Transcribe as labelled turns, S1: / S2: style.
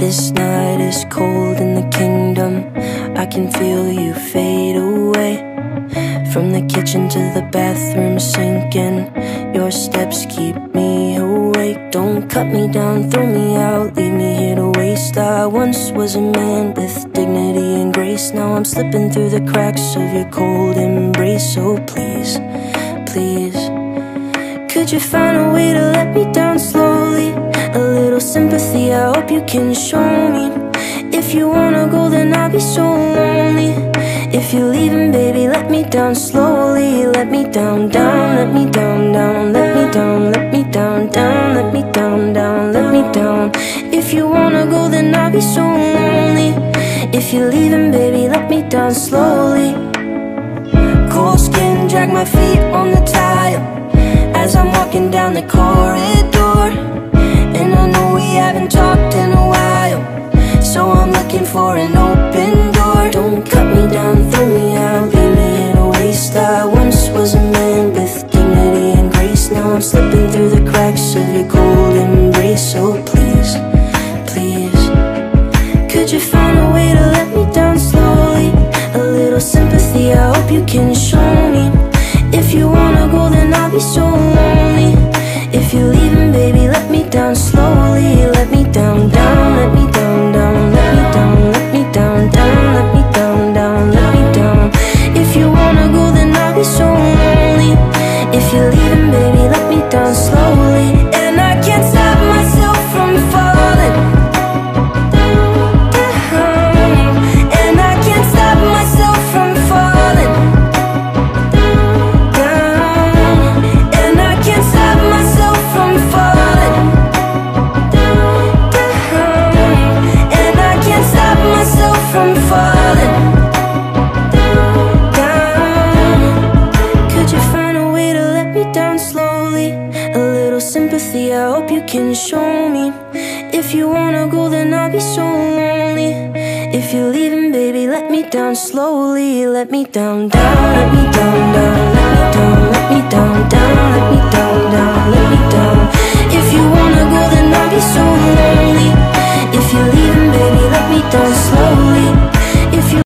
S1: This night is cold in the kingdom. I can feel you fade away. From the kitchen to the bathroom sinking, your steps keep me awake. Don't cut me down, throw me out, leave me here to waste. I once was a man with dignity and grace. Now I'm slipping through the cracks of your cold embrace. So please, please, could you find a way to let me down slowly? A little sympathy, I hope you can show me. If you wanna go, then I'll be so lonely. If you're leaving, baby, let me down slowly. Let me down, down, let me down, down. Let me down, let me down, down. Let me down, down, let me down. If you wanna go, then I'll be so lonely. If you're leaving, baby, let me down slowly. Cold skin, drag my feet on the tile as I'm walking down the corridor. And I know we haven't talked in a while, so I'm looking for an open door. Don't cut me down, throw me out, leave me in a waste. I once was a man with dignity and grace. Now I'm slipping through the cracks of your cold embrace. So please, please, could you find a way to let me down slowly? A little sympathy, I hope you can show me. If you wanna go, then I'll be so lonely. If you're leaving, baby, let me down slowly. Let me down, down, let me down, down. Let me down, let me down, down. Let me down, down, let me down. If you wanna go, then I'll be so lonely. If you're leaving, baby, let me down slowly. And I can't stop myself from falling down. And I can't stop myself from falling down. And I can't stop myself from falling down. And I can't stop myself from falling down. Could you find a way to let me down slowly? A little sympathy, I hope you can show me. If you wanna go, then I'll be so lonely. If you're leaving, baby, let me down slowly. Let me down, down, let me down, down. Let me down, let me down.